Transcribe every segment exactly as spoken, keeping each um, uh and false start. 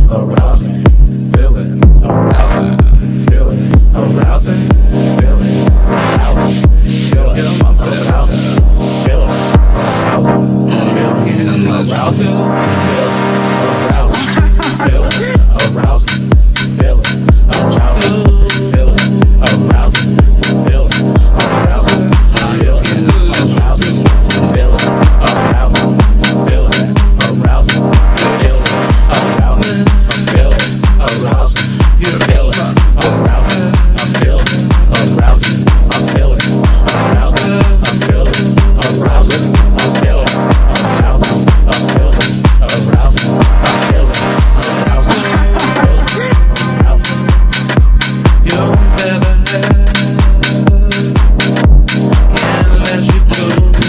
arousing, feeling, arousing, feeling, arousing, feeling, arousing, feeling, arousing, feeling, arousing, feeling, arousing, feeling, arousing, feeling, arousing, feeling, arousing, feeling, arousing, feeling, arousing, feeling, arousing, feeling, arousing, feeling, arousing, you're feeling, arousing, I'm feeling, arousing, I'm feeling, arousing, I'm feeling, arousing, I'm feeling, arousing, I'm feeling, arousing, I'm feeling, arousing, arousing, you never had, can't let you go,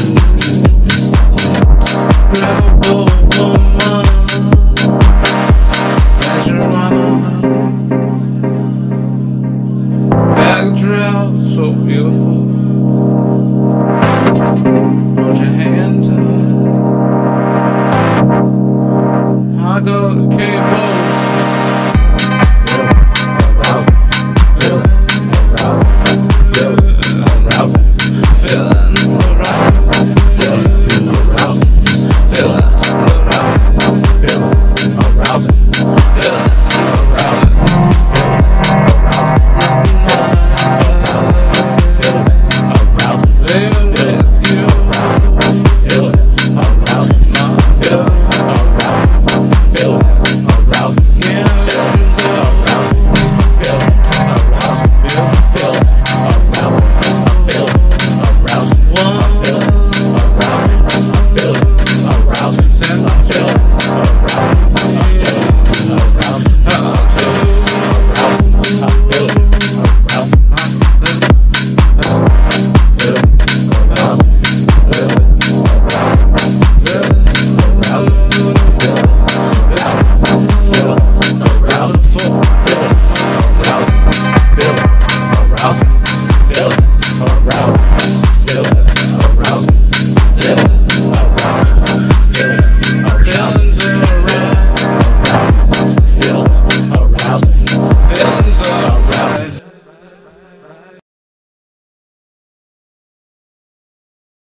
lovable woman, pleasure runner, backdrop so beautiful, hold your hand tight, I go to Cape